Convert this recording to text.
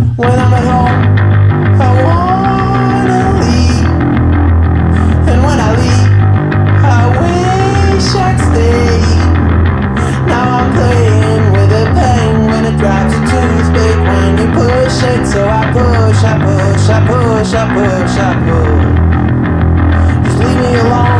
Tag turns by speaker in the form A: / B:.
A: When I'm at home, I wanna leave. And when I leave, I wish I'd stay. Now I'm playing with the pain when it drives a toothpick when you push it. So I push, I push, I push, I push, I push. Just leave me alone.